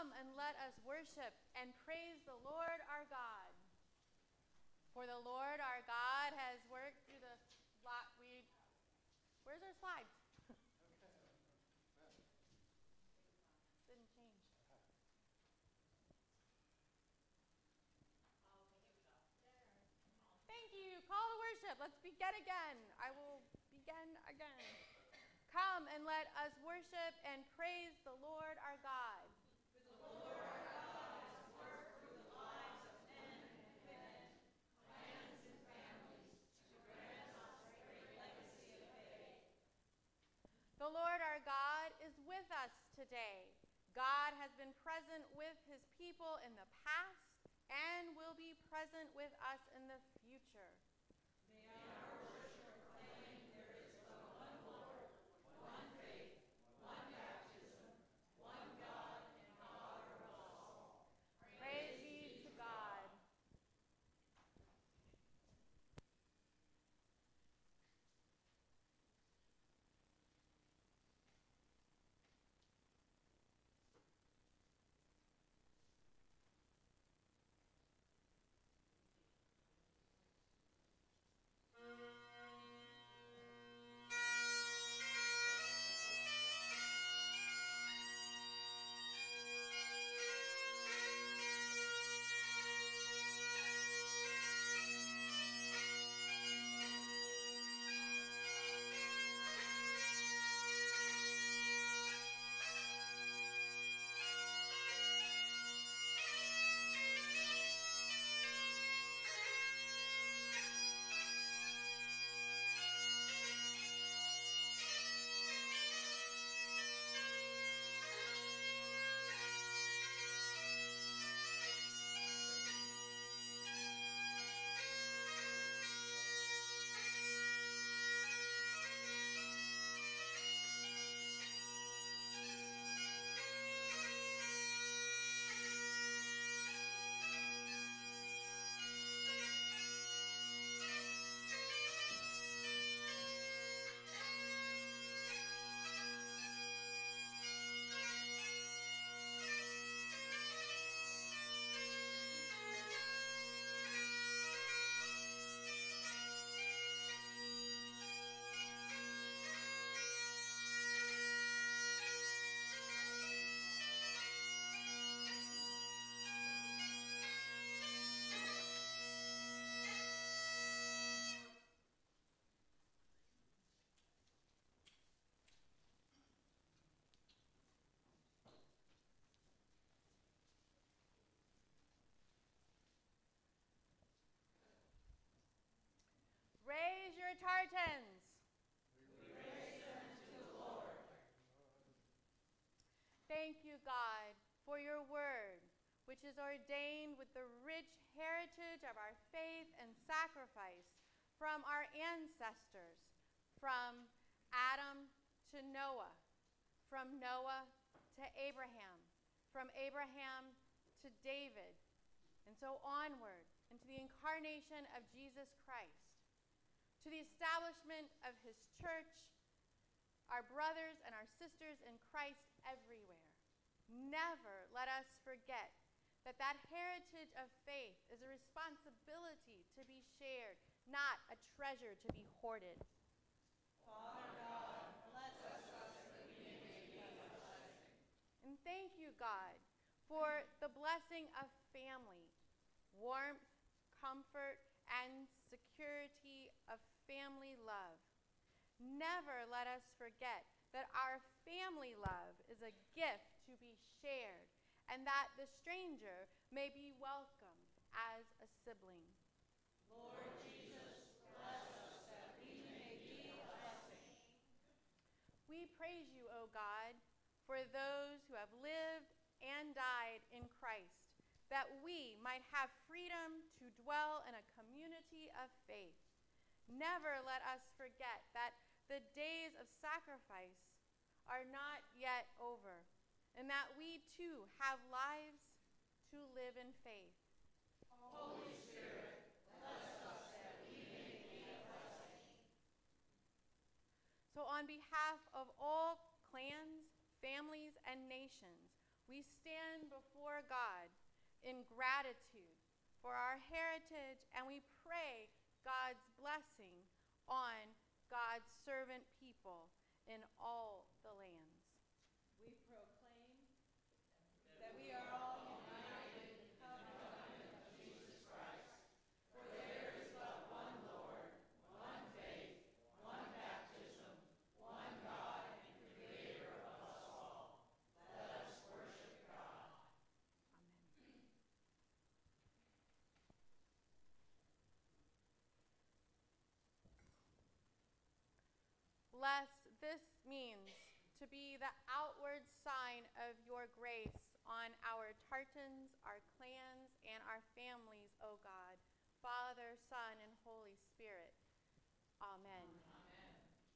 Come and let us worship and praise the Lord our God. For the Lord our God has worked through the where's our slides? Didn't change. Thank you. Call to worship. Let's begin again. I will begin again. Come and let us worship and praise the Lord our God. For the Lord our God has worked through the lives of men and women, clans and families, to grant us a great legacy of faith. The Lord our God is with us today. God has been present with his people in the past and will be present with us in the future. May our worship proclaim there is but one Lord, one faith, one baptism, one God and Father of all. Praise be to God. Raise your tartans. We raise them to the Lord. Thank you, God, for your word, which is ordained with the rich heritage of our faith and sacrifice from our ancestors, from Adam to Noah, from Noah to Abraham, from Abraham to David, and so onward into the incarnation of Jesus Christ, to the establishment of his church, our brothers and our sisters in Christ everywhere. Never let us forget that that heritage of faith is a responsibility to be shared, not a treasure to be hoarded. Father God, bless us that we may be a blessing. And thank you, God, for the blessing of family, warmth, comfort, and security of family love. Never let us forget that our family love is a gift to be shared, and that the stranger may be welcomed as a sibling. Lord Jesus, bless us that we may be a blessing. We praise you, O God, for those who have lived and died in Christ, that we might have freedom to dwell in a community of faith. Never let us forget that the days of sacrifice are not yet over, and that we too have lives to live in faith. Holy Spirit, bless us that we may be a blessing. So on behalf of all clans, families, and nations, we stand before God in gratitude for our heritage, and we pray God's blessing on God's servant people in all the lands. We proclaim that we are all united in the covenant of Jesus Christ, for there is but one Lord, one faith, one baptism, one God and Creator of us all. Let us worship God. Amen. Bless this means to be the outward sign of your grace on our tartans, our clans, and our families, O God, Father, Son, and Holy Spirit. Amen. Amen.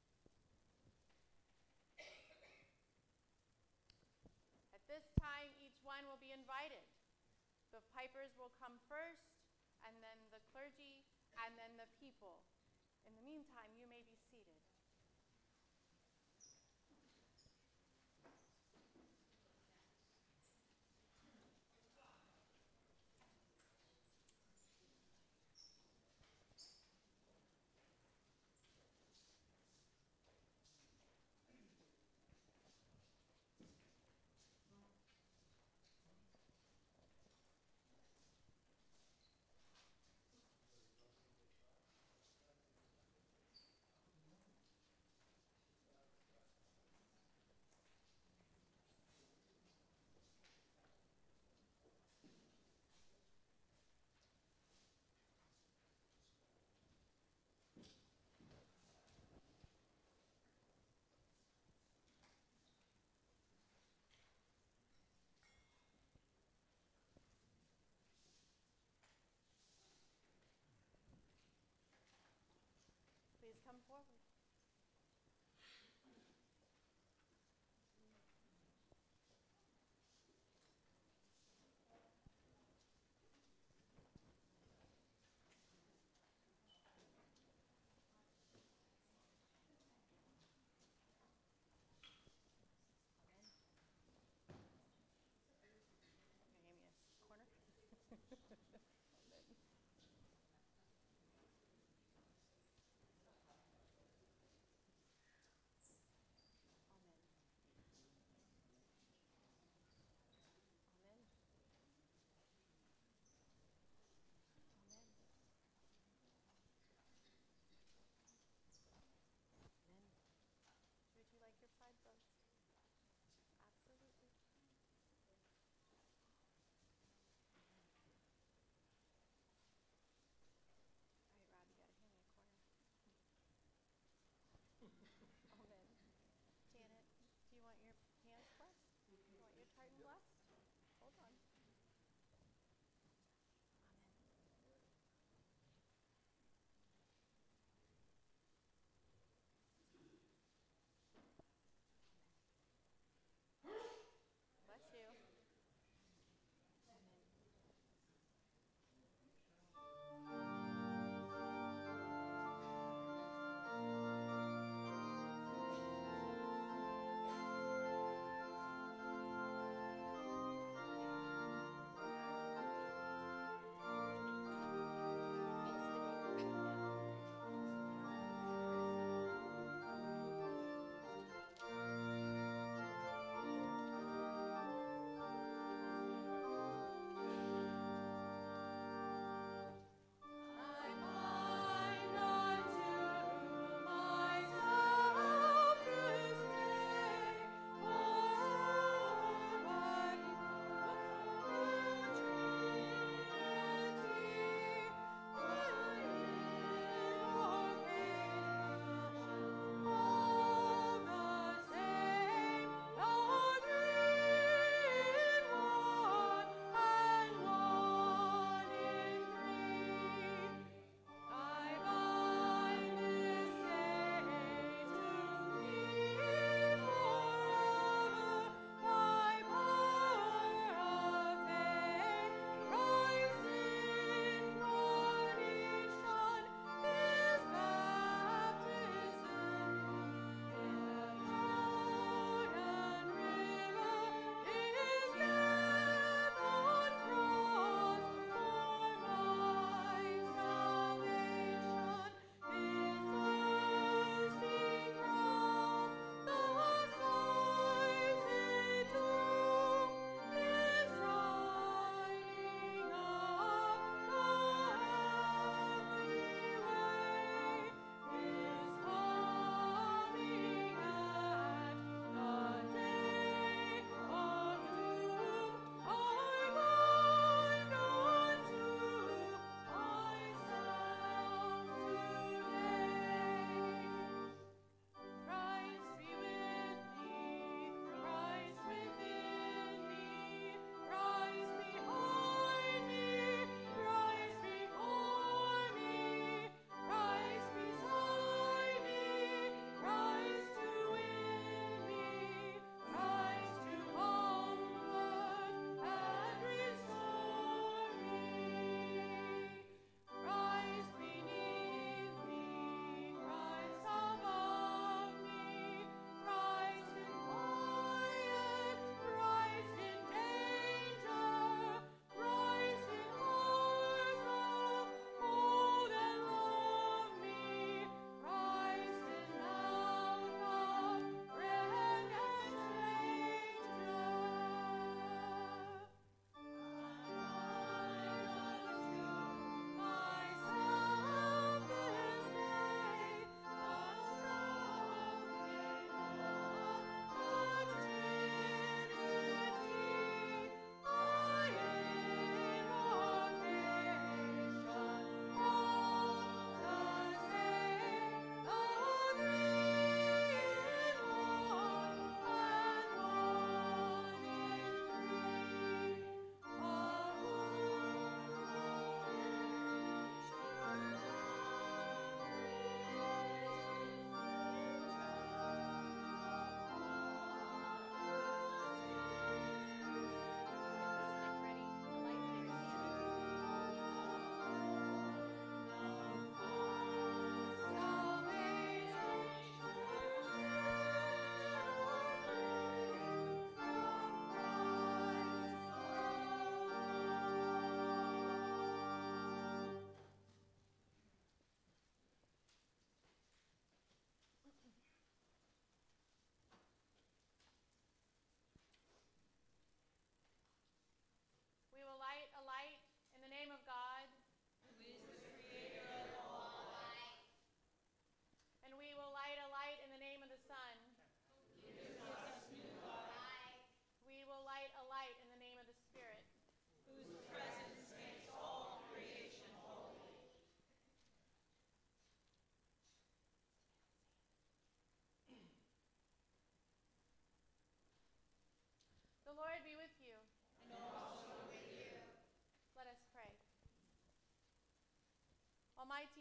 At this time, each one will be invited. The pipers will come first, and then the clergy, and then the people. In the meantime, you may be seated. Please come forward.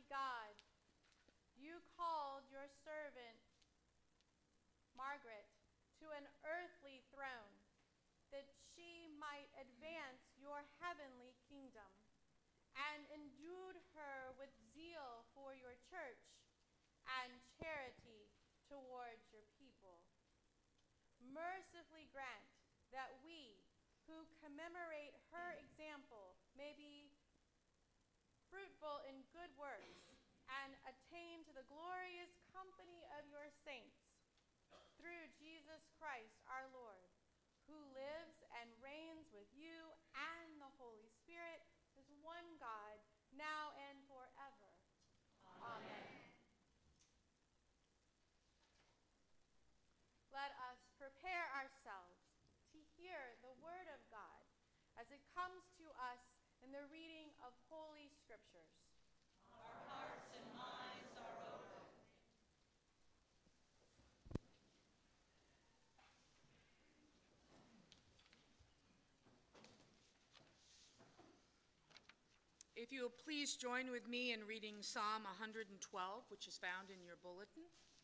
God, you called your servant Margaret to an earthly throne, that she might advance your heavenly kingdom, and endued her with zeal for your church and charity towards your people. Mercifully grant that we, who commemorate her example, may be fruitful in good works and attain to the glorious company of your saints, through Jesus Christ our Lord, who lives and reigns with you and the Holy Spirit, as one God, now and forever. Amen. Let us prepare ourselves to hear the word of God as it comes to us in the reading of Holy Scriptures. Our hearts and minds are open. If you will please join with me in reading Psalm 112, which is found in your bulletin.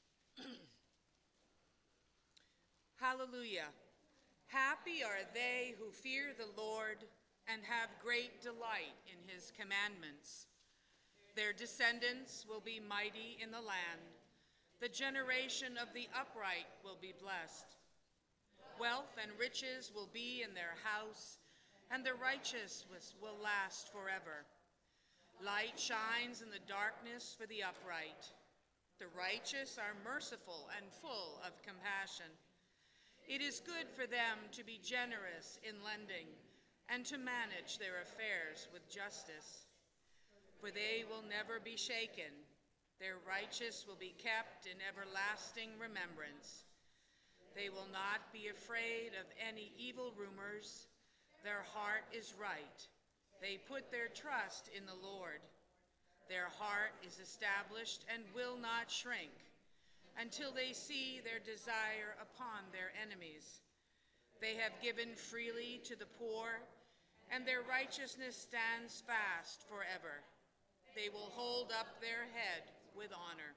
Hallelujah. Happy are they who fear the Lord and have great delight in his commandments. Their descendants will be mighty in the land. The generation of the upright will be blessed. Wealth and riches will be in their house, and the righteous will last forever. Light shines in the darkness for the upright. The righteous are merciful and full of compassion. It is good for them to be generous in lending and to manage their affairs with justice. For they will never be shaken. Their righteous will be kept in everlasting remembrance. They will not be afraid of any evil rumors. Their heart is right. They put their trust in the Lord. Their heart is established and will not shrink until they see their desire upon their enemies. They have given freely to the poor, and their righteousness stands fast forever. They will hold up their head with honor.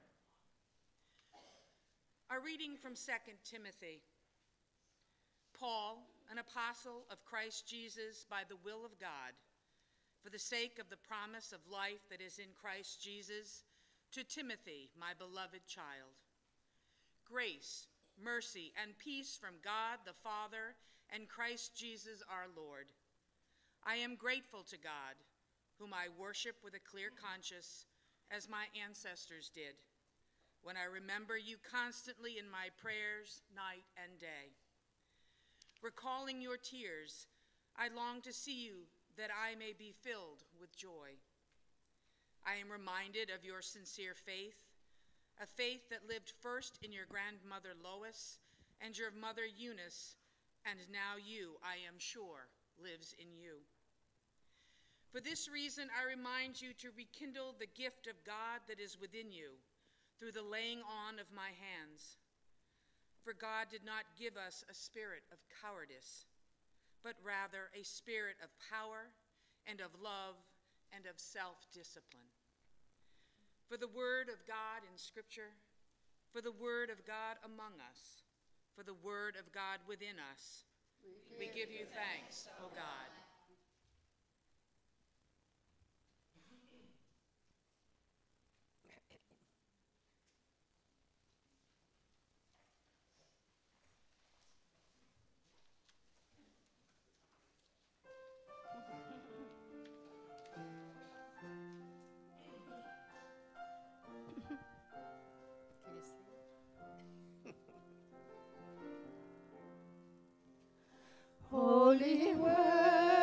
A reading from 2 Timothy. Paul, an apostle of Christ Jesus by the will of God, for the sake of the promise of life that is in Christ Jesus, to Timothy, my beloved child. Grace, mercy, and peace from God the Father and Christ Jesus our Lord. I am grateful to God, whom I worship with a clear conscience, as my ancestors did, when I remember you constantly in my prayers night and day. Recalling your tears, I long to see you, that I may be filled with joy. I am reminded of your sincere faith, a faith that lived first in your grandmother Lois and your mother Eunice, and now you, I am sure, lives in you. For this reason, I remind you to rekindle the gift of God that is within you through the laying on of my hands. For God did not give us a spirit of cowardice, but rather a spirit of power and of love and of self-discipline. For the word of God in Scripture, for the word of God among us, for the word of God within us, we give you thanks, O God. Holy Word.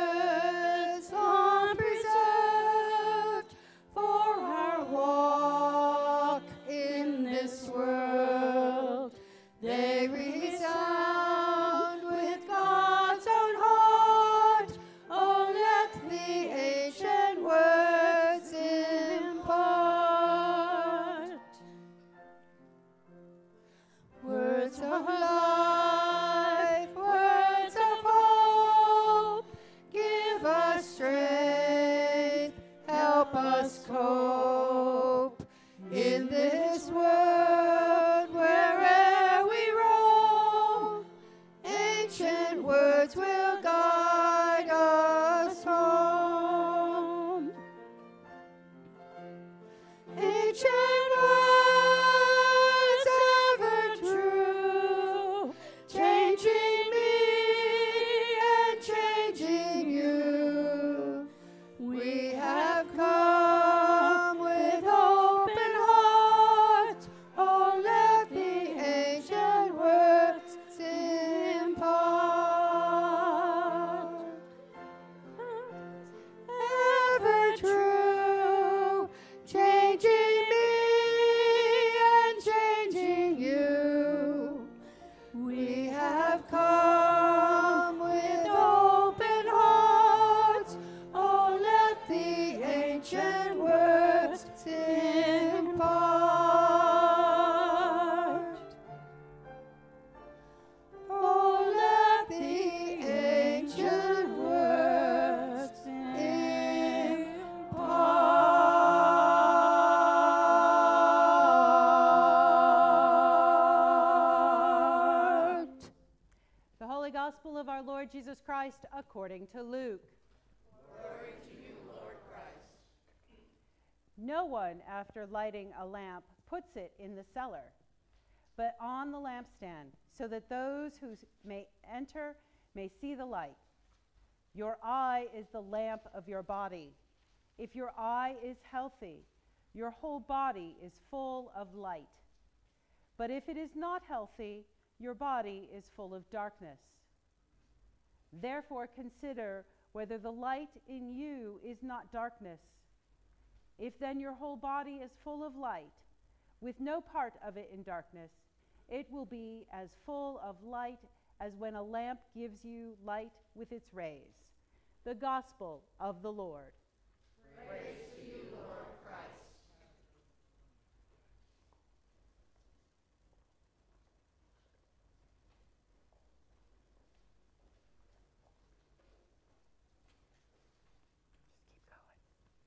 Gospel of our Lord Jesus Christ according to Luke. Glory to you, Lord Christ. No one, after lighting a lamp, puts it in the cellar, but on the lampstand, so that those who may enter may see the light. Your eye is the lamp of your body. If your eye is healthy, your whole body is full of light. But if it is not healthy, your body is full of darkness. Therefore consider whether the light in you is not darkness. If then your whole body is full of light, with no part of it in darkness, it will be as full of light as when a lamp gives you light with its rays. The Gospel of the Lord. Praise to you, Lord Christ. Just keep going.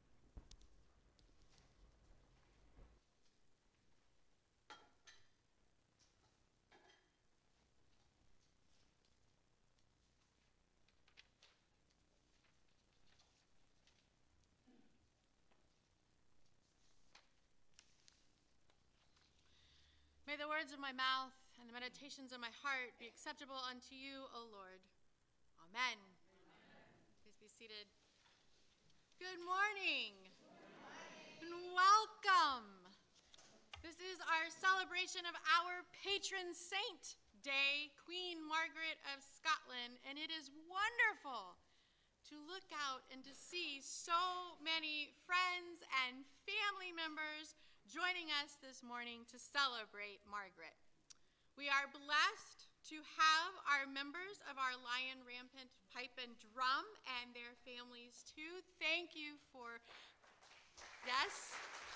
May the words of my mouth and the meditations of my heart be acceptable unto you, O Lord. Amen. Please be seated. Good morning. And welcome. This is our celebration of our patron saint day, Queen Margaret of Scotland, and it is wonderful to look out and to see so many friends and family members joining us this morning to celebrate Margaret. We are blessed to have our members of our Lion Rampant Pipe and Drum and their families too. Thank you for, yes.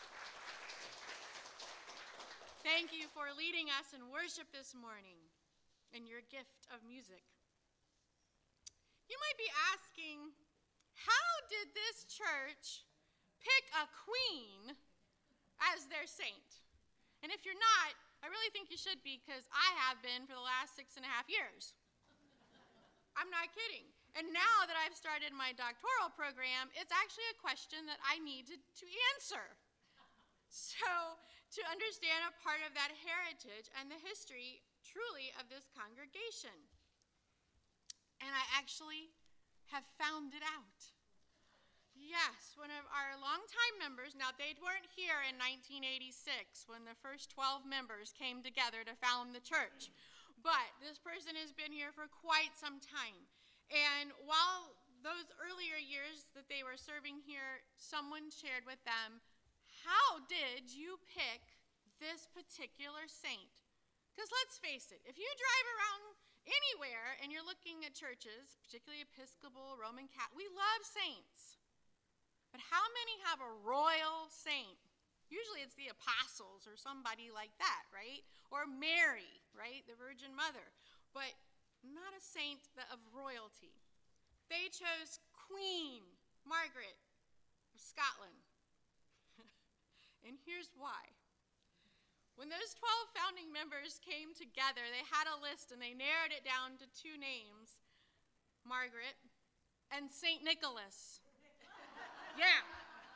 Thank you for leading us in worship this morning and your gift of music. You might be asking, how did this church pick a queen as their saint? And if you're not, I really think you should be, because I have been for the last 6.5 years. I'm not kidding. And now that I've started my doctoral program, it's actually a question that I need to answer. So, to understand a part of that heritage and the history, truly, of this congregation. And I actually have found it out. Yes, one of our longtime members, now they weren't here in 1986 when the first 12 members came together to found the church, but this person has been here for quite some time. And while those earlier years that they were serving here, someone shared with them, how did you pick this particular saint? Because let's face it, if you drive around anywhere and you're looking at churches, particularly Episcopal, Roman Catholic, we love saints. But how many have a royal saint? Usually it's the apostles or somebody like that, right? Or Mary, right? The Virgin Mother. But not a saint of royalty. They chose Queen Margaret of Scotland. And here's why. When those 12 founding members came together, they had a list and they narrowed it down to 2 names, Margaret and St. Nicholas. Yeah.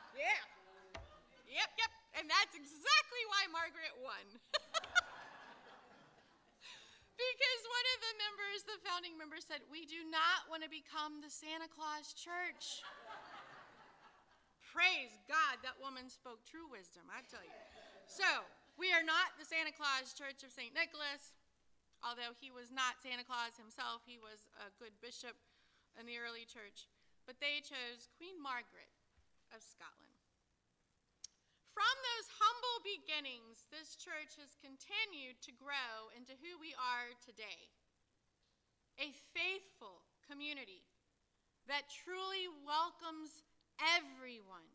Yep. And that's exactly why Margaret won. Because one of the members, the founding members, said, we do not want to become the Santa Claus church. Praise God, that woman spoke true wisdom, I tell you. So, we are not the Santa Claus Church of St. Nicholas, although he was not Santa Claus himself. He was a good bishop in the early church. But they chose Queen Margaret of Scotland. From those humble beginnings, this church has continued to grow into who we are today. A faithful community that truly welcomes everyone.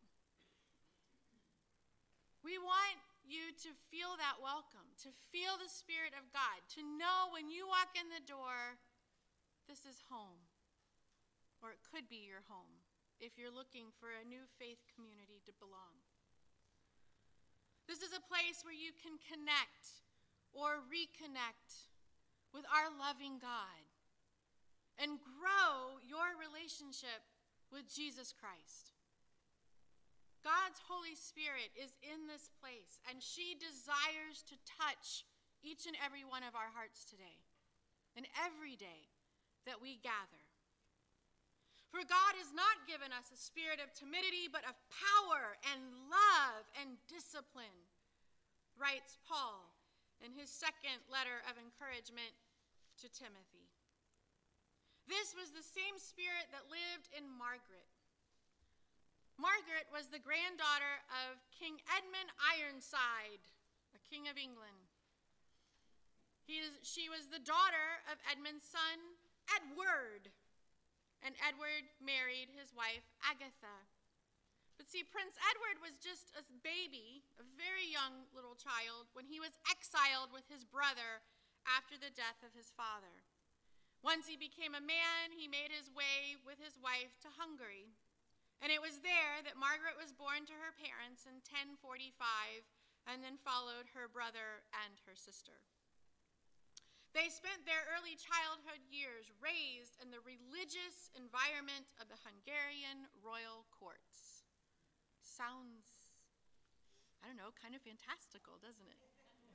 We want you to feel that welcome, to feel the Spirit of God, to know when you walk in the door, this is home, or it could be your home if you're looking for a new faith community to belong. This is a place where you can connect or reconnect with our loving God. and grow your relationship with Jesus Christ. God's Holy Spirit is in this place, and she desires to touch each and every one of our hearts today and every day that we gather. For God has not given us a spirit of timidity, but of power and love and discipline, writes Paul in his second letter of encouragement to Timothy. This was the same spirit that lived in Margaret. Margaret was the granddaughter of King Edmund Ironside, a king of England. She was the daughter of Edmund's son, Edward, and Edward married his wife, Agatha. But see, Prince Edward was just a baby, a very young little child, when he was exiled with his brother after the death of his father. Once he became a man, he made his way with his wife to Hungary. And it was there that Margaret was born to her parents in 1045 and then followed her brother and her sister. They spent their early childhood years raised in the religious environment of the Hungarian royal courts. Sounds, I don't know, kind of fantastical, doesn't it?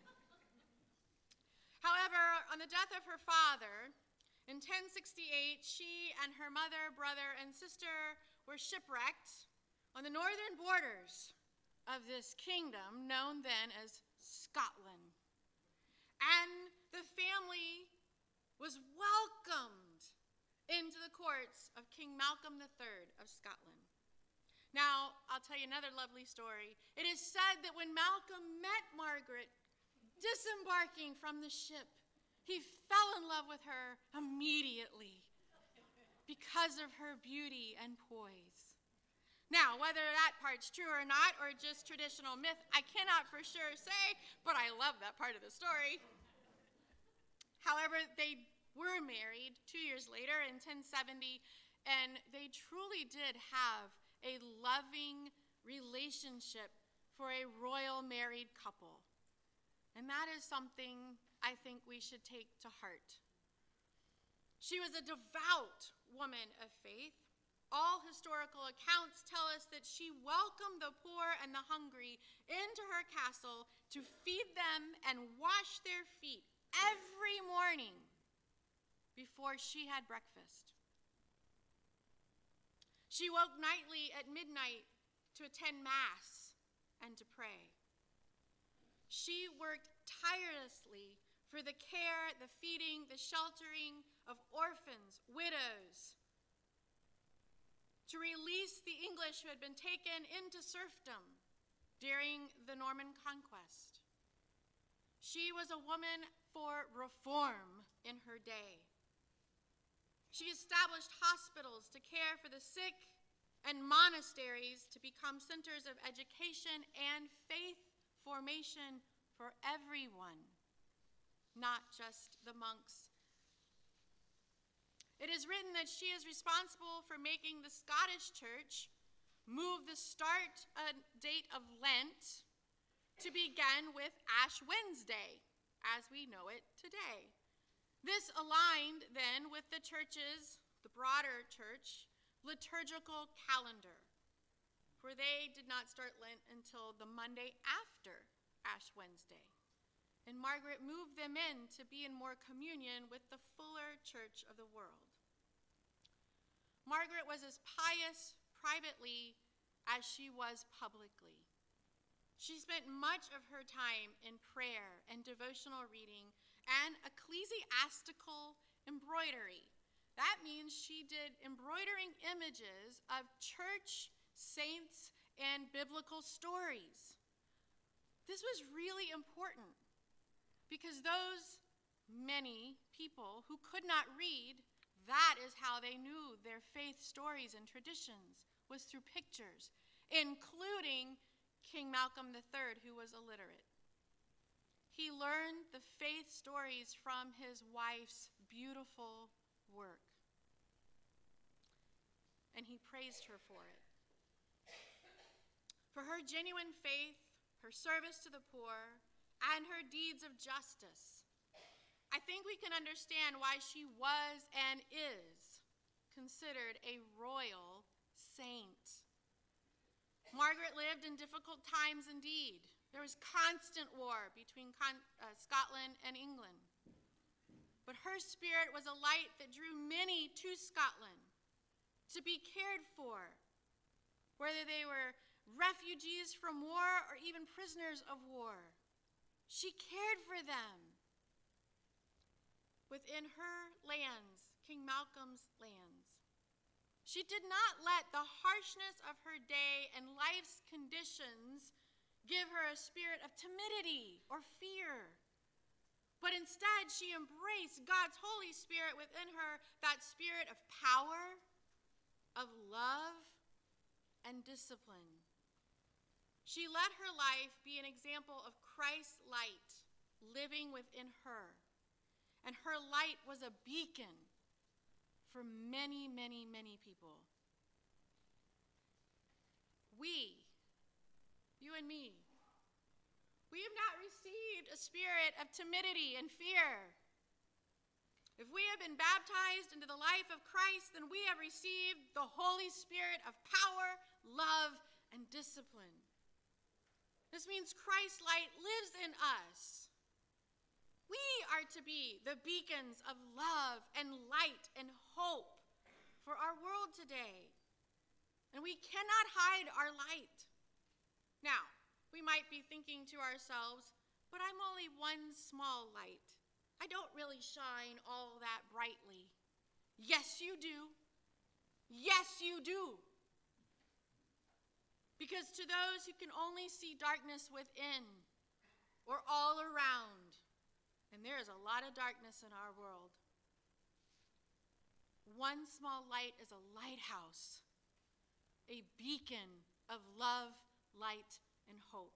However, on the death of her father, in 1068, she and her mother, brother, and sister were shipwrecked on the northern borders of this kingdom known then as Scotland. And the family was welcomed into the courts of King Malcolm III of Scotland. Now, I'll tell you another lovely story. It is said that when Malcolm met Margaret disembarking from the ship, he fell in love with her immediately because of her beauty and poise. Now, whether that part's true or not, or just traditional myth, I cannot for sure say, but I love that part of the story. However, they were married 2 years later in 1070, and they truly did have a loving relationship for a royal married couple. And that is something I think we should take to heart. She was a devout woman of faith. All historical accounts tell us that she welcomed the poor and the hungry into her castle to feed them and wash their feet every morning before she had breakfast. She woke nightly at midnight to attend Mass and to pray. She worked tirelessly for the care, the feeding, the sheltering of orphans, widows, to release the English who had been taken into serfdom during the Norman conquest. She was a woman for reform in her day. She established hospitals to care for the sick and monasteries to become centers of education and faith formation for everyone, not just the monks. It is written that she is responsible for making the Scottish Church move the start date of Lent to begin with Ash Wednesday, as we know it today. This aligned then with the church's, the broader church, liturgical calendar, for they did not start Lent until the Monday after Ash Wednesday. And Margaret moved them in to be in more communion with the fuller church of the world. Margaret was as pious privately as she was publicly. She spent much of her time in prayer and devotional reading and ecclesiastical embroidery. That means she did embroidering images of church, saints, and biblical stories. This was really important because those many people who could not read, that is how they knew their faith stories and traditions, was through pictures, including King Malcolm III, who was illiterate. He learned the faith stories from his wife's beautiful work, and he praised her for it. For her genuine faith, her service to the poor, and her deeds of justice. I think we can understand why she was and is considered a royal saint. Margaret lived in difficult times indeed. There was constant war between Scotland and England. But her spirit was a light that drew many to Scotland to be cared for, whether they were refugees from war or even prisoners of war. She cared for them. Within her lands, King Malcolm's lands, she did not let the harshness of her day and life's conditions give her a spirit of timidity or fear. But instead, she embraced God's Holy Spirit within her, that spirit of power, of love, and discipline. She let her life be an example of Christ's light living within her. And her light was a beacon for many, many, many people. We, you and me, we have not received a spirit of timidity and fear. If we have been baptized into the life of Christ, then we have received the Holy Spirit of power, love, and discipline. This means Christ's light lives in us. We are to be the beacons of love and light and hope for our world today. And we cannot hide our light. Now, we might be thinking to ourselves, but I'm only one small light. I don't really shine all that brightly. Yes, you do. Yes, you do. Because to those who can only see darkness within or all around, and there is a lot of darkness in our world, one small light is a lighthouse, a beacon of love, light, and hope.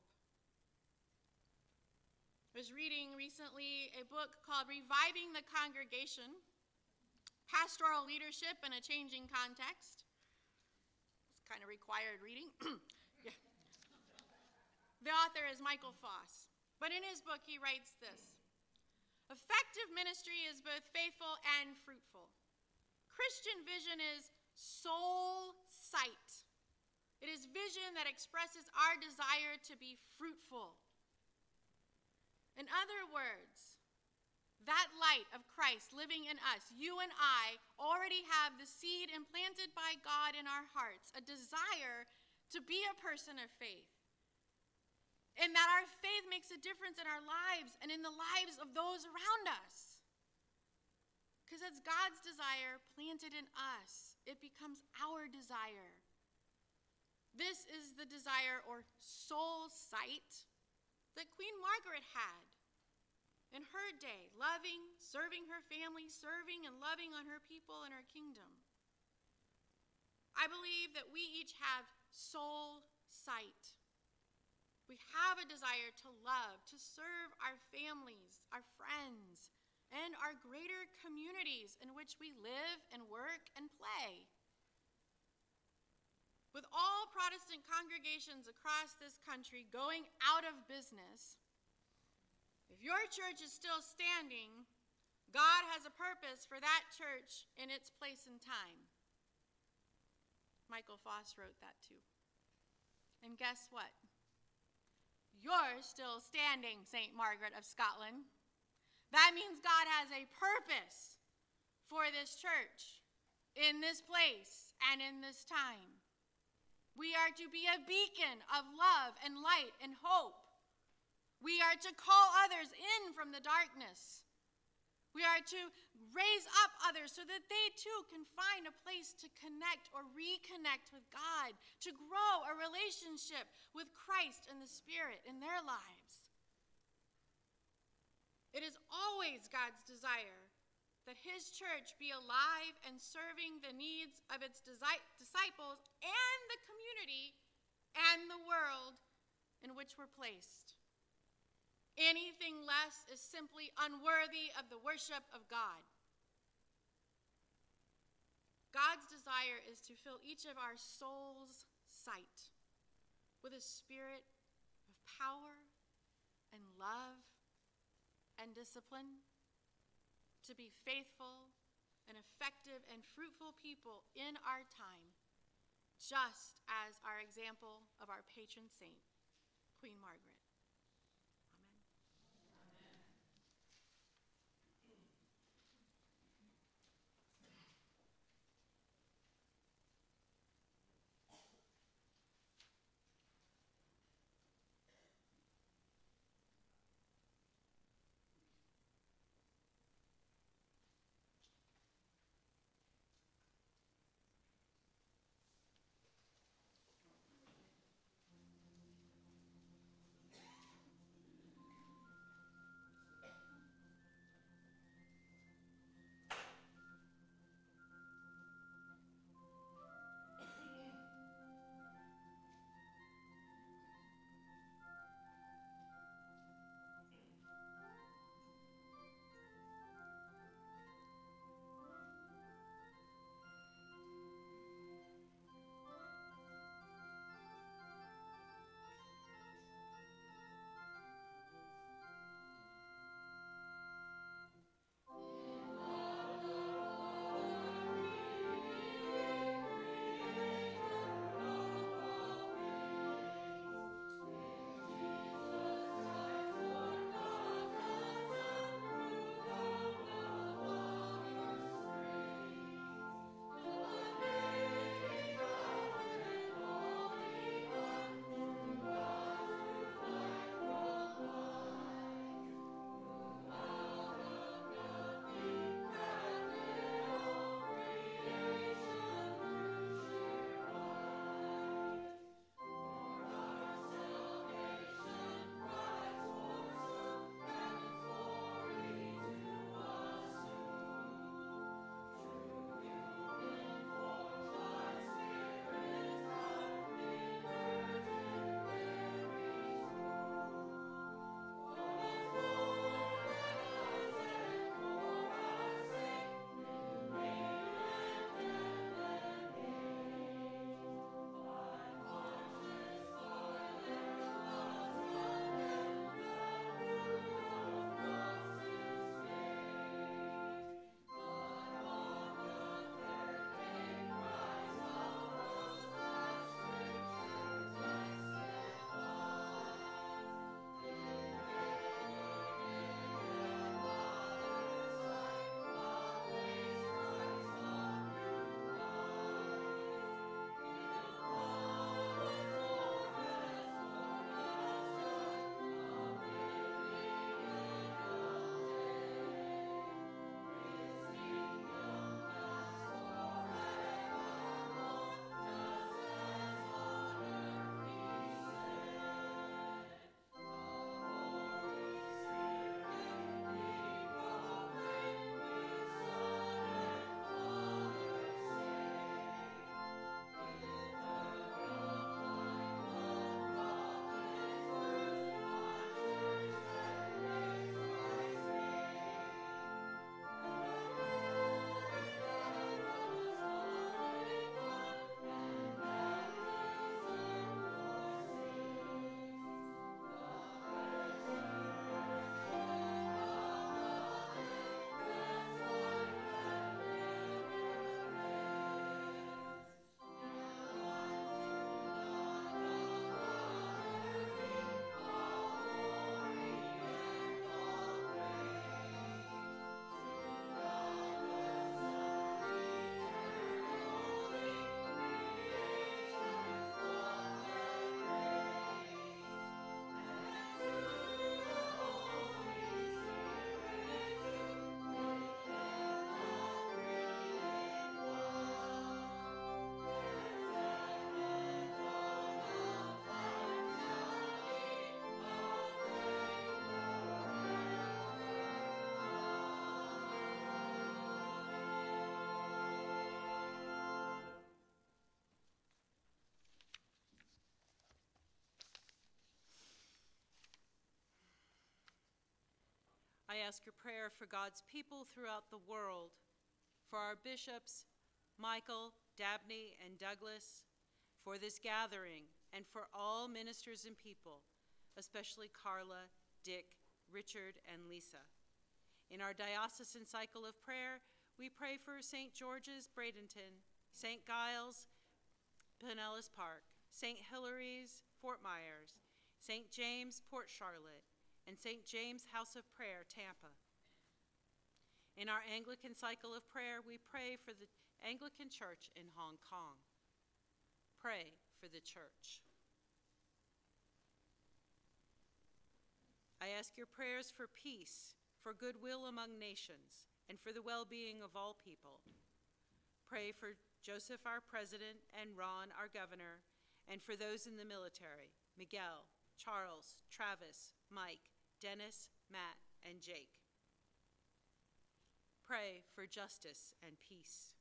I was reading recently a book called Reviving the Congregation, Pastoral Leadership in a Changing Context. It's kind of required reading. Yeah. The author is Michael Foss. But in his book, he writes this: effective ministry is both faithful and fruitful. Christian vision is soul sight. It is vision that expresses our desire to be fruitful. In other words, that light of Christ living in us, you and I already have the seed implanted by God in our hearts, a desire to be a person of faith. And that our faith makes a difference in our lives and in the lives of those around us. Because it's God's desire planted in us. It becomes our desire. This is the desire or soul sight that Queen Margaret had in her day, loving, serving her family, serving and loving on her people and her kingdom. I believe that we each have soul sight. We have a desire to love, to serve our families, our friends, and our greater communities in which we live and work and play. With all Protestant congregations across this country going out of business, if your church is still standing, God has a purpose for that church in its place and time. Michael Foss wrote that too. And guess what? You're still standing, St. Margaret of Scotland. That means God has a purpose for this church in this place and in this time. We are to be a beacon of love and light and hope. We are to call others in from the darkness. We are to raise up others so that they too can find a place to connect or reconnect with God, to grow a relationship with Christ and the Spirit in their lives. It is always God's desire that his church be alive and serving the needs of its disciples and the community and the world in which we're placed. Anything less is simply unworthy of the worship of God. God's desire is to fill each of our souls' sight with a spirit of power and love and discipline. to be faithful and effective and fruitful people in our time, just as our example of our patron saint, Queen Margaret. Amen. I ask your prayer for God's people throughout the world, for our bishops, Michael, Dabney, and Douglas, for this gathering, and for all ministers and people, especially Carla, Dick, Richard, and Lisa. In our diocesan cycle of prayer, we pray for St. George's, Bradenton, St. Giles, Pinellas Park, St. Hilary's, Fort Myers, St. James, Port Charlotte, and St. James House of Prayer, Tampa. In our Anglican cycle of prayer, we pray for the Anglican Church in Hong Kong. Pray for the church. I ask your prayers for peace, for goodwill among nations, and for the well-being of all people. Pray for Joseph, our president, and Ron, our governor, and for those in the military, Miguel, Charles, Travis, Mike, Dennis, Matt, and Jake. Pray for justice and peace.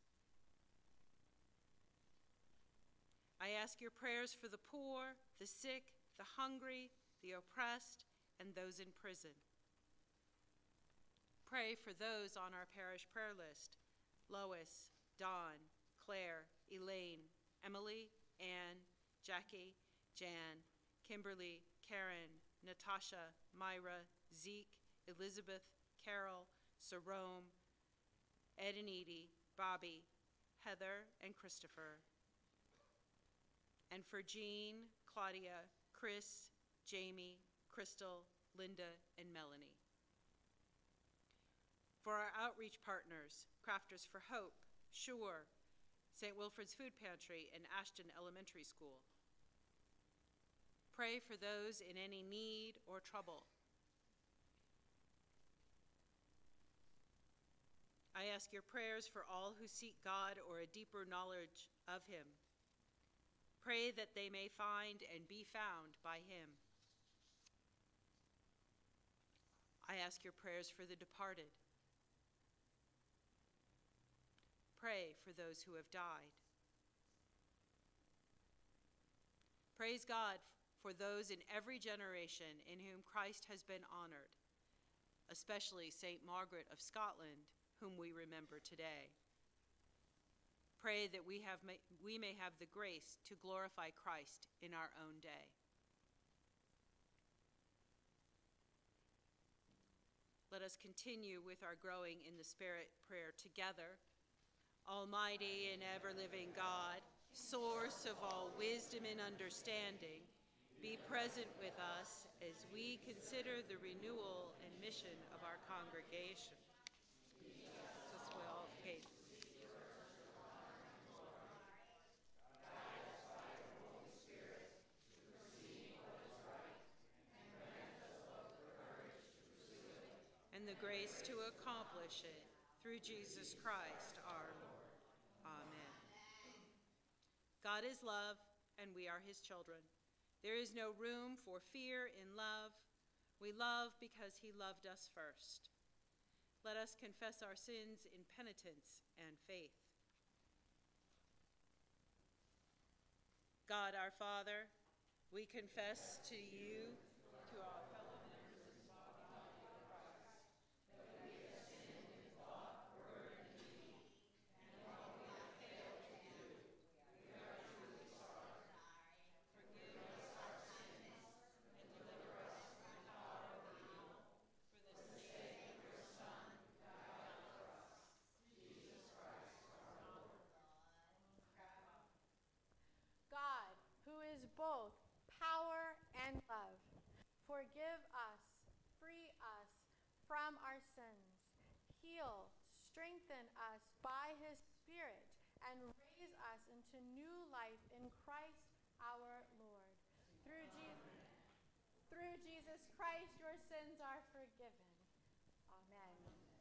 I ask your prayers for the poor, the sick, the hungry, the oppressed, and those in prison. Pray for those on our parish prayer list: Lois, Dawn, Claire, Elaine, Emily, Anne, Jackie, Jan, Kimberly, Karen, Natasha, Myra, Zeke, Elizabeth, Carol, Sarome, Ed and Edie, Bobby, Heather, and Christopher. And for Jean, Claudia, Chris, Jamie, Crystal, Linda, and Melanie. For our outreach partners, Crafters for Hope, Sure, St. Wilfrid's Food Pantry, and Ashton Elementary School. Pray for those in any need or trouble. I ask your prayers for all who seek God or a deeper knowledge of Him. Pray that they may find and be found by Him. I ask your prayers for the departed. Pray for those who have died. Praise God for those in every generation in whom Christ has been honored, especially St. Margaret of Scotland, whom we remember today. Pray that we may have the grace to glorify Christ in our own day. Let us continue with our Growing in the Spirit prayer together. Almighty and ever-living God, source of all wisdom and understanding, be present with us as we consider the renewal and mission of our congregation. Jesus will, Kate. And the grace to accomplish it through Jesus Christ our Lord. Amen. God is love, and we are His children. There is no room for fear in love. We love because He loved us first. Let us confess our sins in penitence and faith. God our Father, we confess to you, to our fellow members of the body of Christ, that we have sinned in thought, word, and deed, and all we have failed to do. We are truly sorry. Forgive us our sins, and deliver us from the power of evil, for the sake of your Son, who died for us, Jesus Christ our Lord. God, who is both power and love, forgive us, free us from our sins, heal, strengthen us by His Spirit, and raise us into new life in Christ our Lord. Through Jesus Christ, your sins are forgiven. Amen.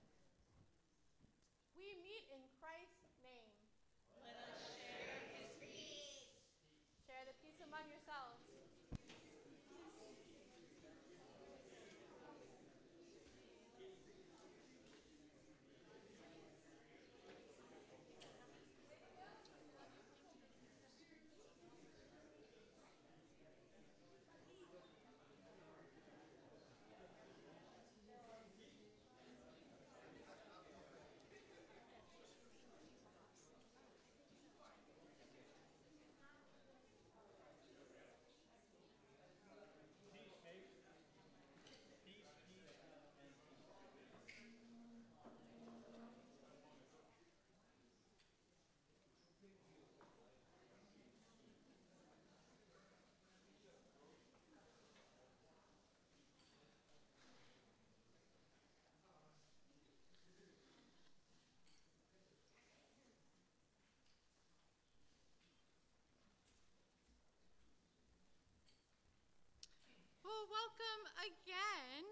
We meet in Christ's name. Let us share His peace. Share the peace among yourselves. Well, welcome again.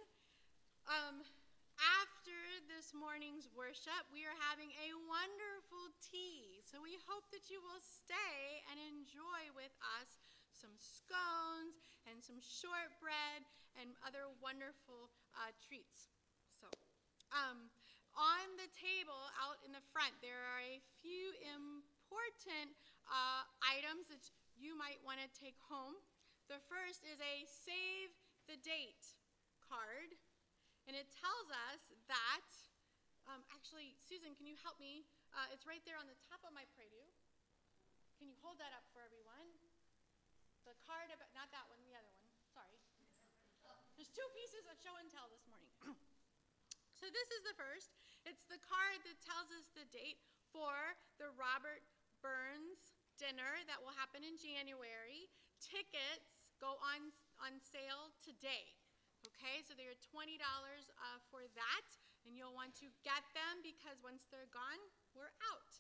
After this morning's worship, we are having a wonderful tea. So we hope that you will stay and enjoy with us some scones and some shortbread and other wonderful treats. So, on the table out in the front, there are a few important items that you might want to take home. The first is a save the date card, and it tells us that, actually, Susan, can you help me? It's right there on the top of my pray-do. Can you hold that up for everyone? The card, not that one, the other one, sorry. There's two pieces of show and tell this morning. So this is the first. It's the card that tells us the date for the Robert Burns dinner that will happen in January. Tickets go on sale today. Okay, so they're $20 for that, and you'll want to get them because once they're gone, we're out.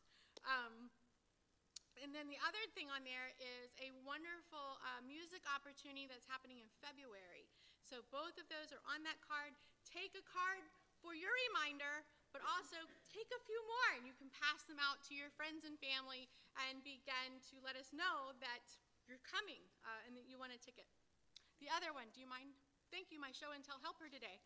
And then the other thing on there is a wonderful music opportunity that's happening in February. So both of those are on that card. Take a card for your reminder, but also take a few more, and you can pass them out to your friends and family and begin to let us know that you're coming and that you want a ticket. The other one, do you mind? Thank you, my show and tell helper today.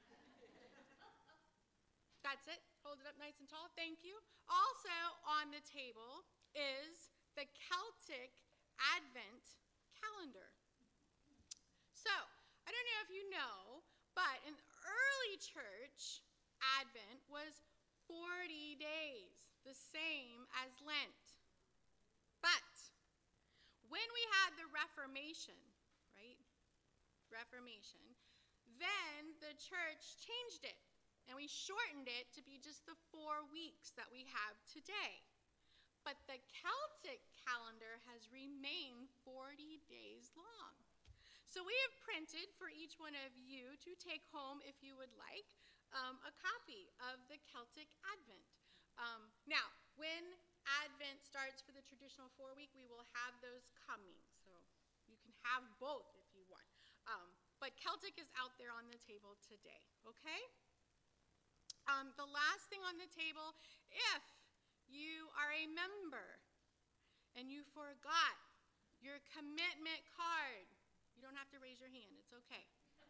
That's it. Hold it up nice and tall. Thank you. Also on the table is the Celtic Advent calendar. So, I don't know if you know, but in early church, Advent was 40 days, the same as Lent. But when we had the Reformation, right? Reformation, then the church changed it, and we shortened it to be just the 4 weeks that we have today. But the Celtic calendar has remained 40 days long. So we have printed for each one of you to take home, if you would like, a copy of the Celtic Advent. Now, when Advent starts for the traditional 4-week, we will have those coming. So you can have both if you want. But Celtic is out there on the table today, okay? The last thing on the table, if you are a member and you forgot your commitment card, you don't have to raise your hand, it's okay.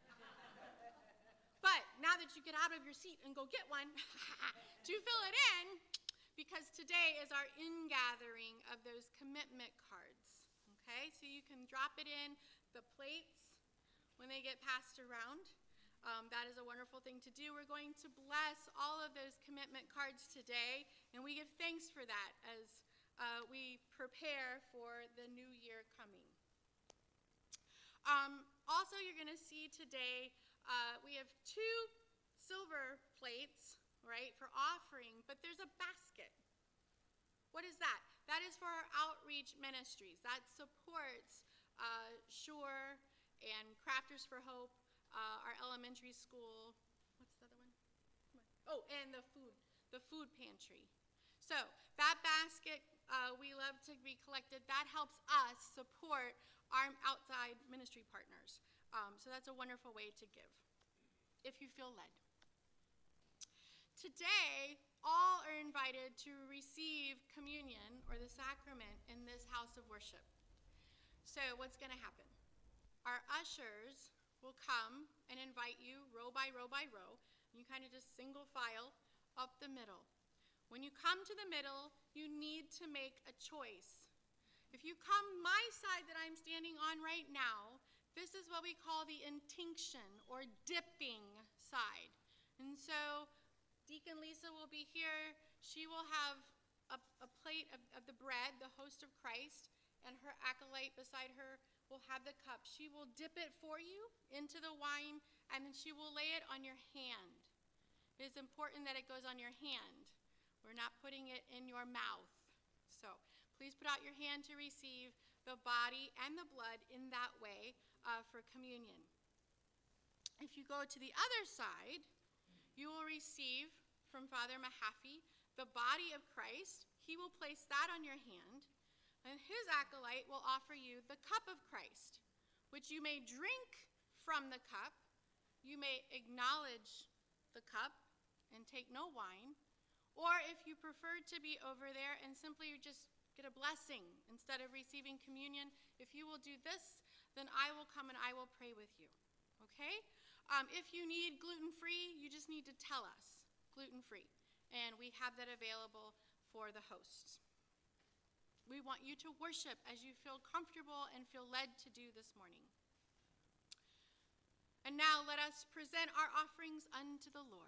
But now that you get out of your seat and go get one to fill it in, because today is our ingathering of those commitment cards, okay? So you can drop it in the plates when they get passed around. That is a wonderful thing to do. We're going to bless all of those commitment cards today, and we give thanks for that as we prepare for the new year coming. Also, you're going to see today we have 2 silver plates, right, for offering, but there's a basket. What is that? That is for our outreach ministries. That supports Shore and Crafters for Hope, our elementary school. What's the other one? Come on. Oh, and the food pantry. So that basket we love to be collected. That helps us support our outside ministry partners. So that's a wonderful way to give, if you feel led. Today, all are invited to receive communion or the sacrament in this house of worship. So what's going to happen? Our ushers will come and invite you row by row by row. And you kind of just single file up the middle. When you come to the middle, you need to make a choice. If you come my side that I'm standing on right now, this is what we call the intinction or dipping side. And so Deacon Lisa will be here. She will have a plate of the bread, the host of Christ, and her acolyte beside her will have the cup. She will dip it for you into the wine, and then she will lay it on your hand. It is important that it goes on your hand. We're not putting it in your mouth. So please put out your hand to receive the body and the blood in that way for communion. If you go to the other side, you will receive from Father Mahaffey the body of Christ. He will place that on your hand, and his acolyte will offer you the cup of Christ, which you may drink from the cup. You may acknowledge the cup and take no wine. Or if you prefer to be over there and simply just get a blessing instead of receiving communion, if you will do this, then I will come and I will pray with you. Okay? If you need gluten-free, you just need to tell us, gluten-free. And we have that available for the hosts. We want you to worship as you feel comfortable and feel led to do this morning. And now let us present our offerings unto the Lord.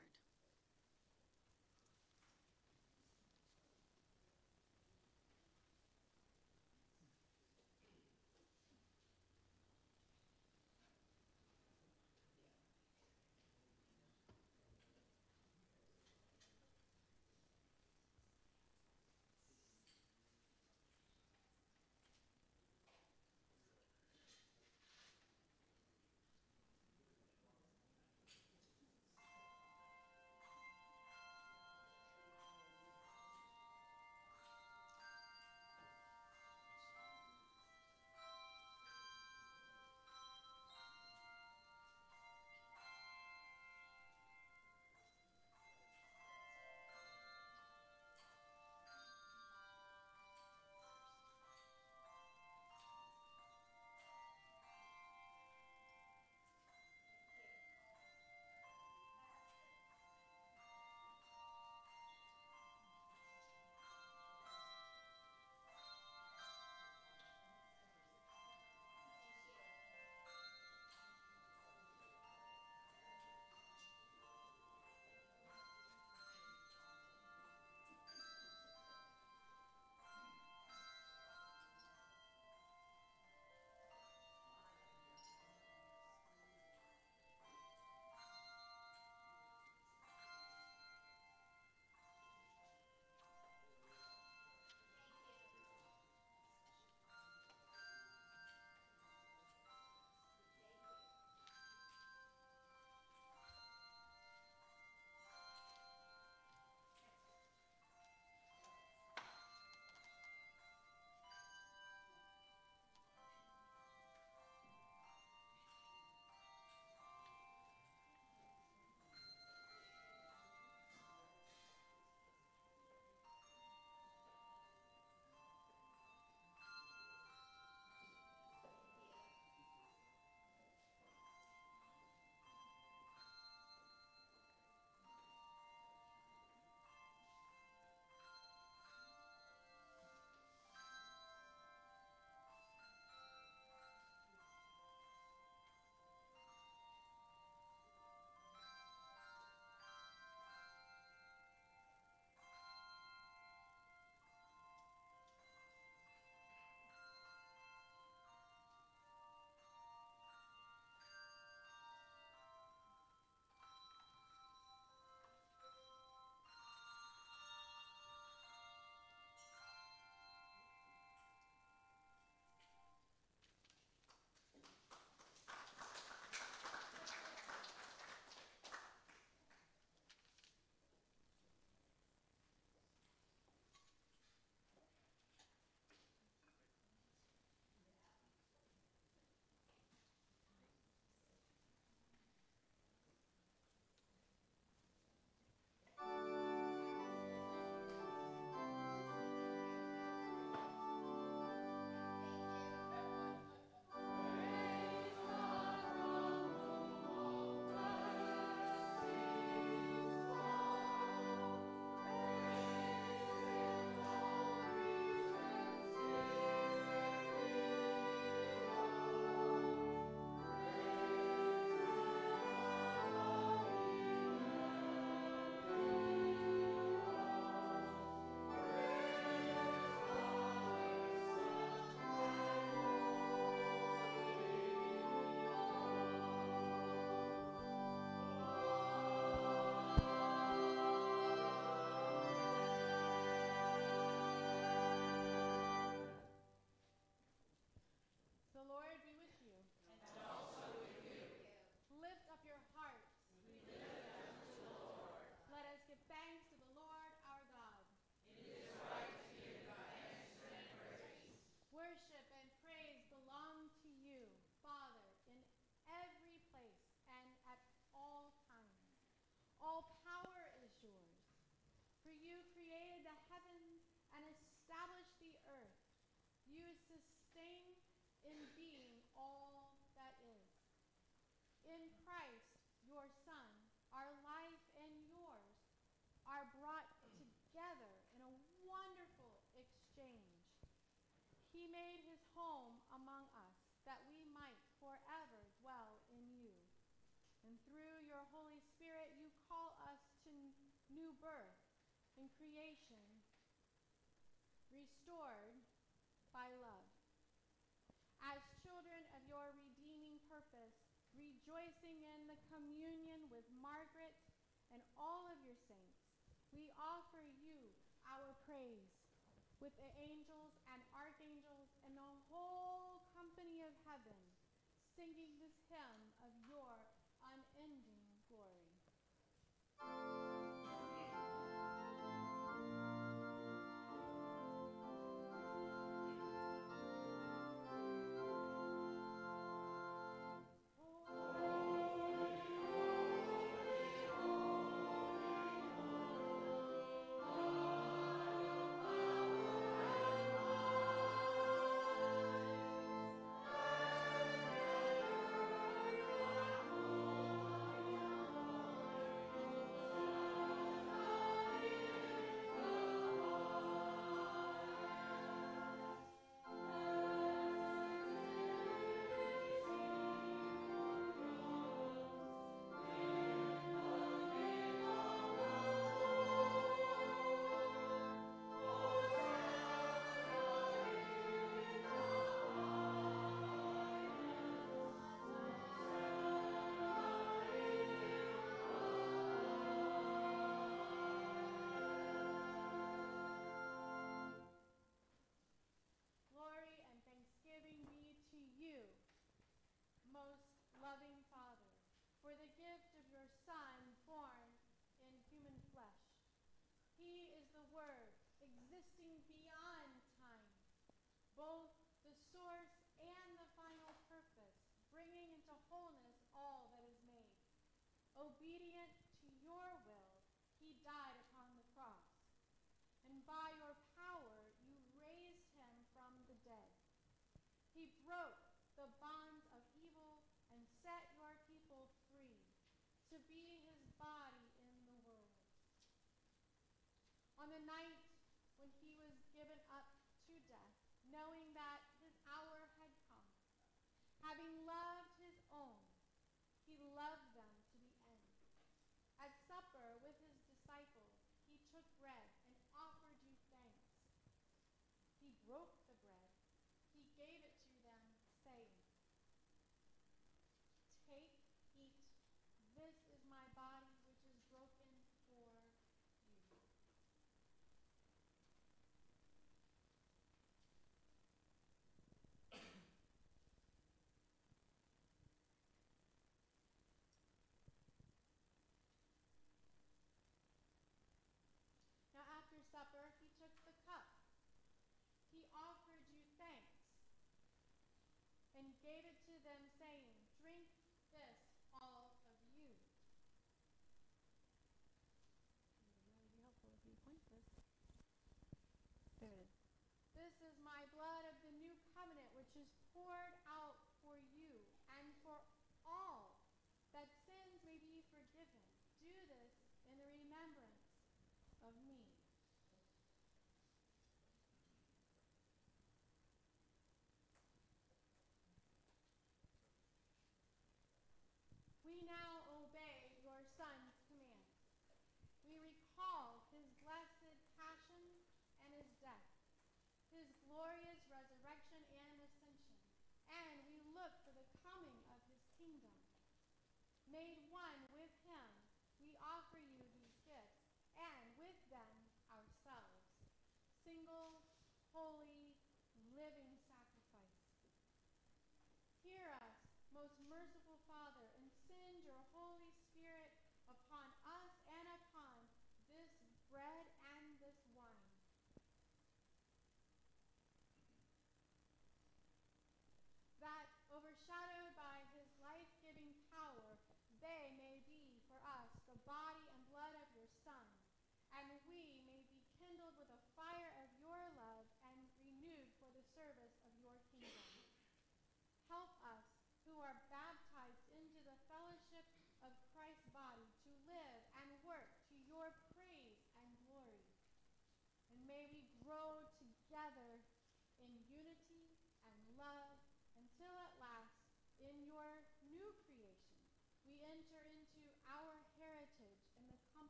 For you created the heavens and established the earth. You sustain in being all that is. In Christ, your Son, our life and yours are brought together in a wonderful exchange. He made his home among us that we might forever dwell in you. And through your Holy Spirit, you call us to new birth in creation, restored by love. As children of your redeeming purpose, rejoicing in the communion with Margaret and all of your saints, we offer you our praise with the angels and archangels and the whole company of heaven, singing this hymn of your unending glory. Glory and thanksgiving be to you, most loving Father, for the gift of your Son born in human flesh. He is the Word existing beyond time, both the source and the final purpose, bringing into wholeness all that is made. Obedient to your will, he died upon the cross, and by your power you raised him from the dead. He broke the bonds of evil and set your people free to be his body in the world. On the night when he was given up to death, knowing that his hour had come, having loved his own, he loved them to the end. At supper with his disciples, he took bread and offered you thanks. He broke the bread. He gave it to them, saying, "Take, eat. This is my body, which is broken for you." Now after supper, he took the cup. He offered you thanks and gave it to them, saying, "Drink this, all of you. It would really be helpful if you point this. There it is. This is my blood of the new covenant, which is poured out for you and for all, that sins may be forgiven. Do this in the remembrance of me." We now obey your Son's command. We recall his blessed passion and his death, his glorious resurrection and ascension, and we look for the coming of his kingdom. Made one with him, we offer you these gifts, and with them ourselves, single, holy, living sacrifice. Hear us, most merciful Father, and send your Holy Spirit upon us and upon this bread and this wine. That, overshadowed by his life-giving power, they may be for us the body and blood of your Son, and we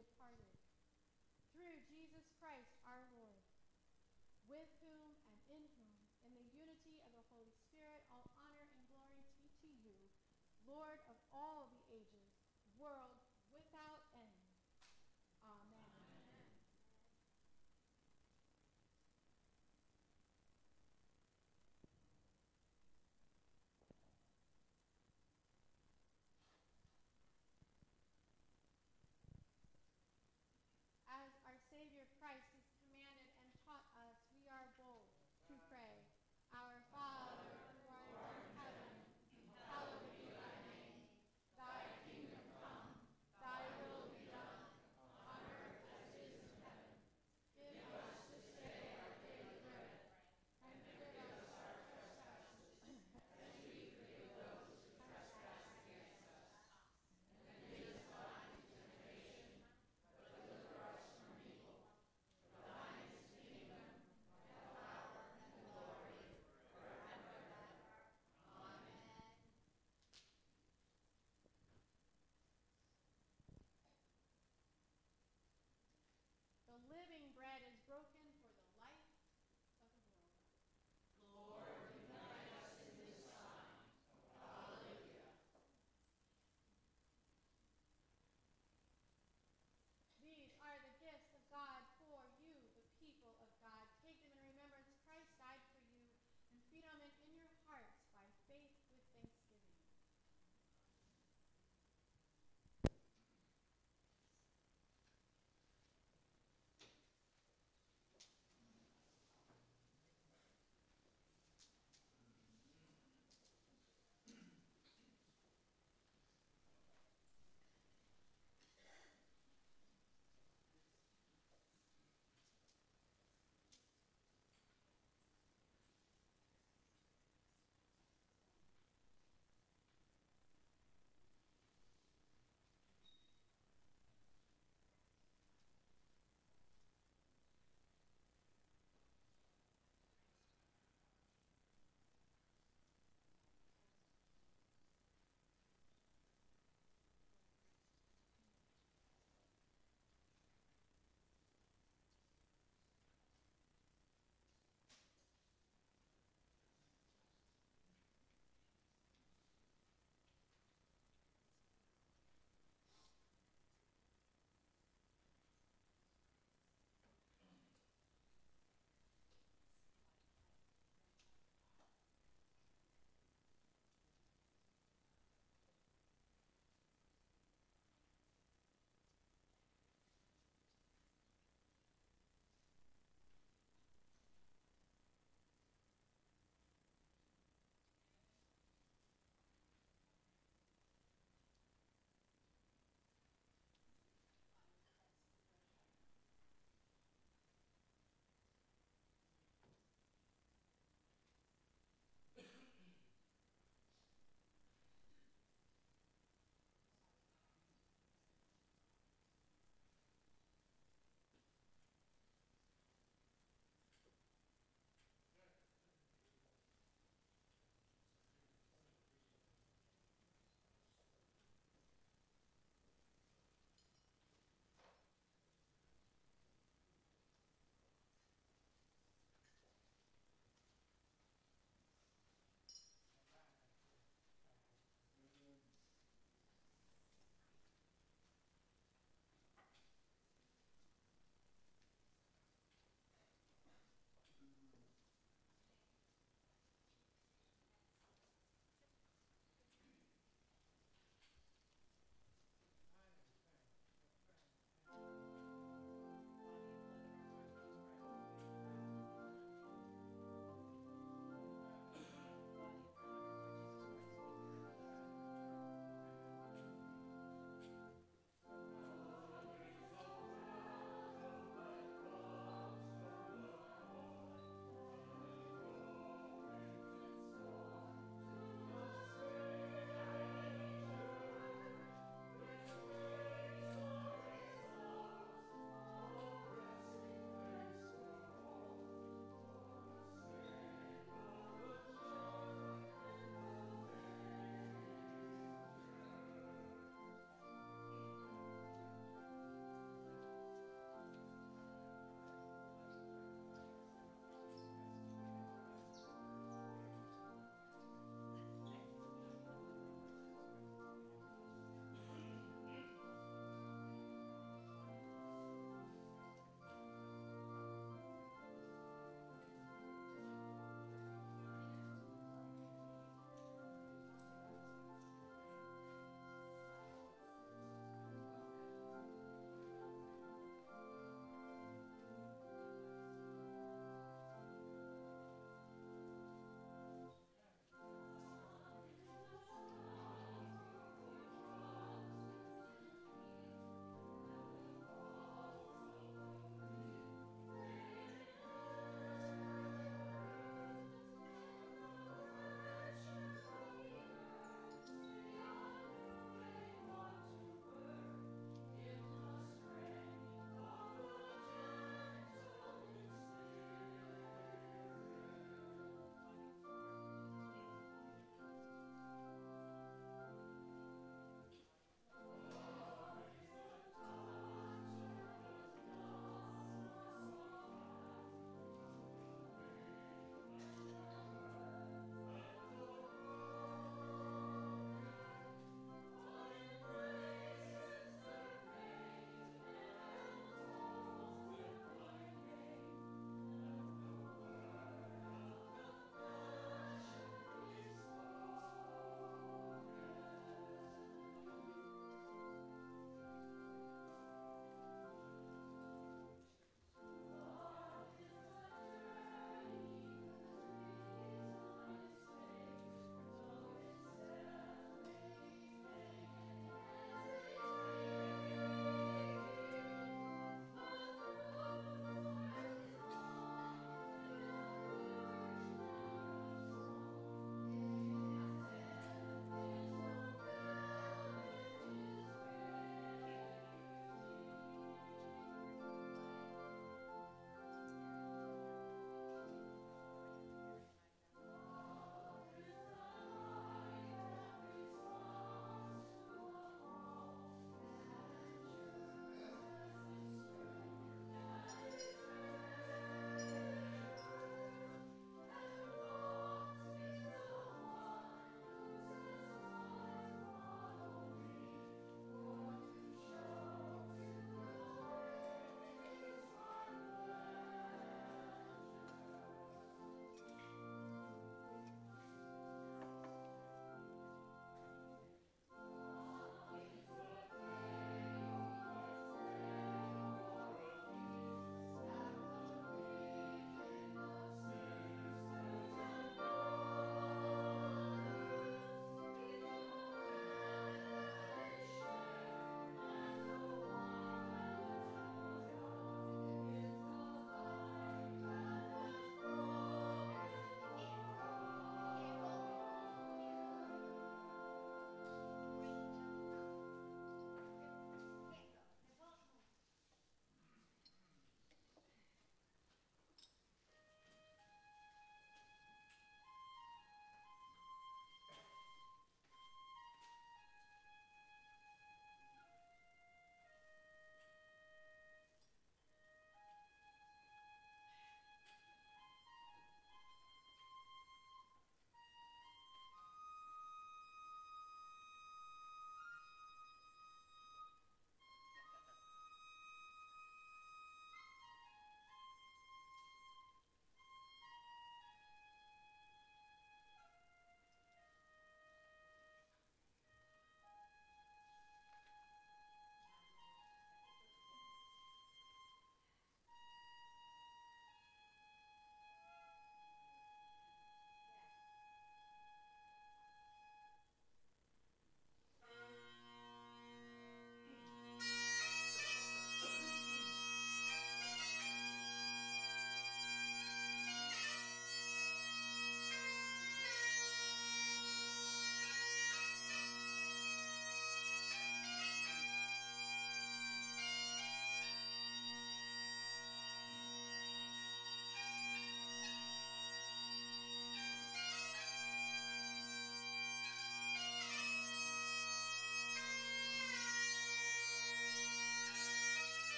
departed. Through Jesus Christ our Lord, with whom and in whom, in the unity of the Holy Spirit, all honor and glory be to you, Lord of all the ages, world without end. Amen. As our Savior Christ has commanded and taught us, we are bold to pray, Our Father, who art in heaven, hallowed be thy name.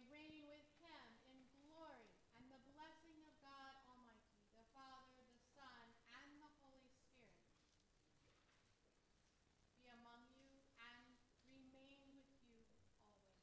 reign with him in glory, and the blessing of God Almighty, the Father, the Son, and the Holy Spirit be among you and remain with you always.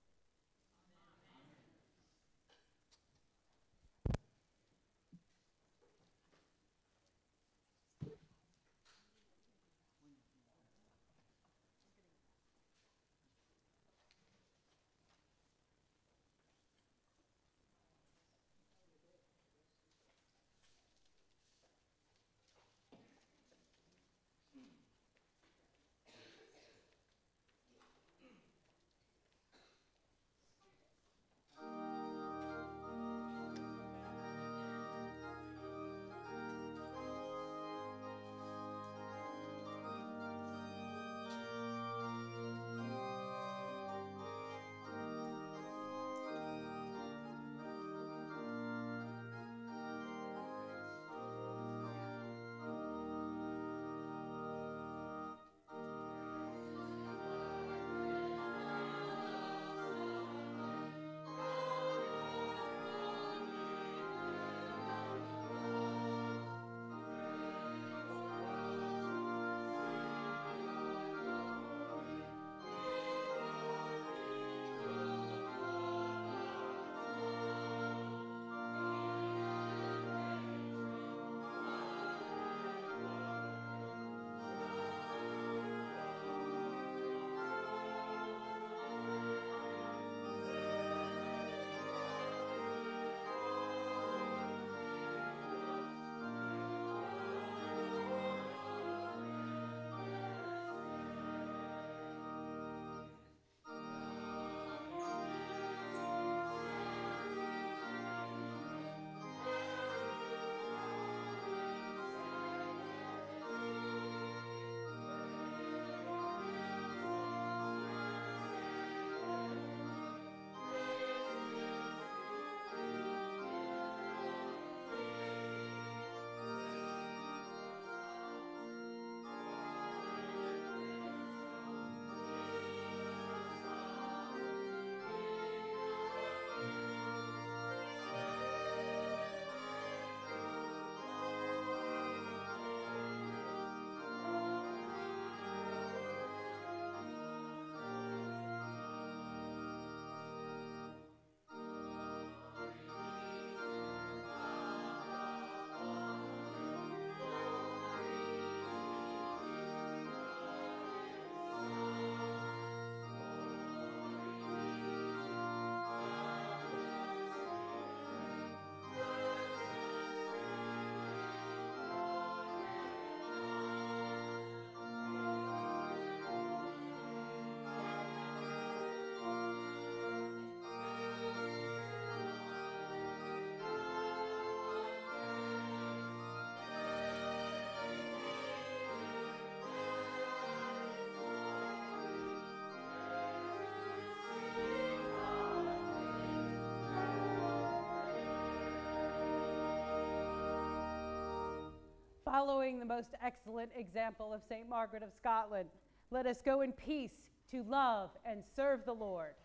Following the most excellent example of St. Margaret of Scotland, let us go in peace to love and serve the Lord.